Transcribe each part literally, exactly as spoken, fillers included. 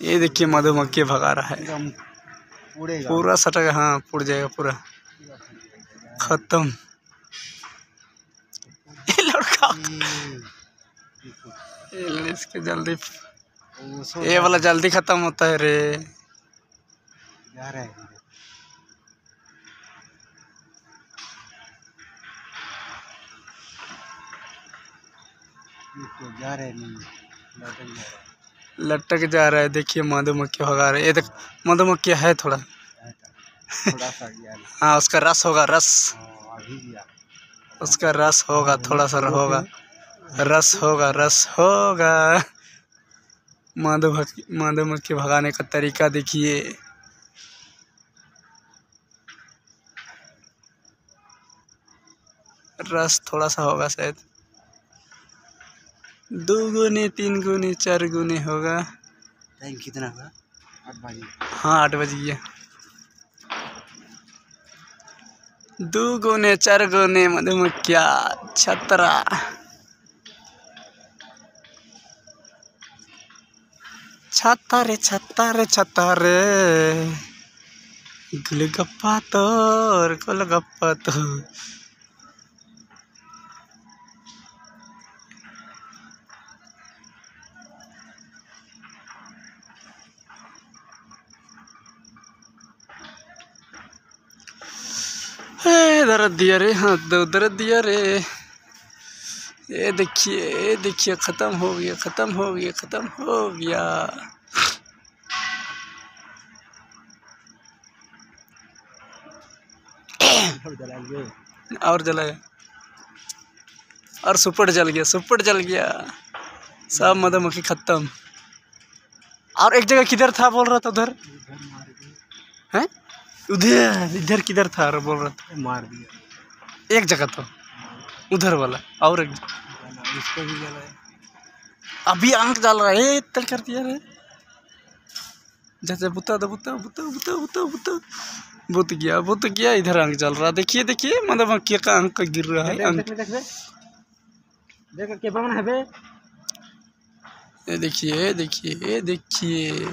ये देखिए मधुमक्खी भगा रहा है, पूरा सटक, हाँ पुड़ जाएगा पूरा, खत्म। ये लड़का ये इसके जल्दी, ये वाला जल्दी खत्म होता है रे। जा रहा है जा रहे नहीं, लटक जा रहा है, लटक जा रहा है। देखिए मधुमक्खी भगा रहे, ये देख मधुमक्खी है थोड़ा थोड़ा सा गया। हाँ उसका रस होगा, रस अभी गया, उसका रस होगा, थोड़ा सा होगा, रस होगा, रस होगा। मधुमक्खी मधुमक्खी भगाने का तरीका देखिए। रस थोड़ा सा होगा शायद, दो गुने, तीन गुने, चार गुने होगा। टाइम कितना हुआ? आठ बजे। हाँ आठ बज गया। दो गुने, चार गुने मधुमक्खिया छतरा। छत्ता रे छत्ता रे छत्ता रे, गुलगप्पा तोर गोलगप्पा तोर। इधर दिया रे, हाँ उधर दिया रे। ये देखिए, ये देखिए खत्म हो गया, खत्म हो गया, खत्म हो गया। और जलाया, और सुपड़ जल गया, सुपड़ जल गया, सब मधुमक्खी खत्म। और एक जगह किधर था बोल रहा था? उधर है, उधर इधर किधर था बोल रहा था? मार दिया एक जगह था उधर वाला, और एक इसको भी जलाया। अभी आंख जल रहा है, तल कर दिया रे। जैसे बुता दो, बुता बुता बुता बुता बुता बुत गया, बुत गया, इधर आंख जल रहा। देखिए देखिए मधुमक्खी का आंख गिर रहा है। देख देख देख देख के बमन है बे। ये देखिए, देखिए, देखिए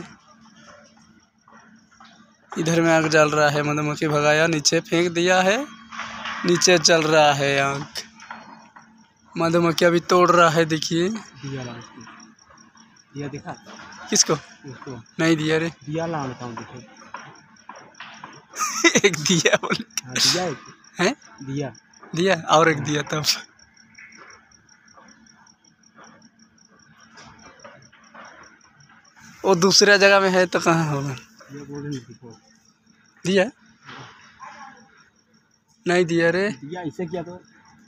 इधर में आग जल रहा है। मधुमक्खी भगाया, नीचे फेंक दिया है, नीचे जल रहा है आग। मधुमक्खी अभी तोड़ रहा है। देखिए दिया ला उसको, दिया दिखा किसको? उसको नहीं दिया रे। दिया ला बताऊं देखो। एक दिया बोले। हाँ, दिया एक है, दिया दिया और एक दिया तब। वो दूसरा जगह में है तो कहाँ होगा? दिया नहीं दिया रे। दिया इसे किया तो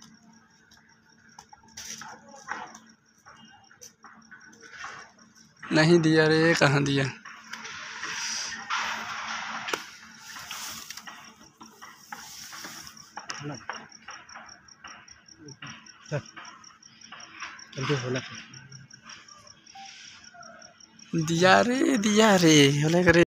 नहीं दिया रे, कहाँ दिया? दिया रे, दिया रे,